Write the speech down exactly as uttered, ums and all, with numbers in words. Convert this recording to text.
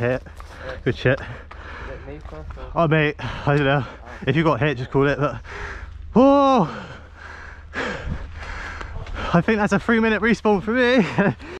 hit. Good shit. Oh mate, I don't know. If you got hit, just call it. But oh, I think that's a three minute respawn for me.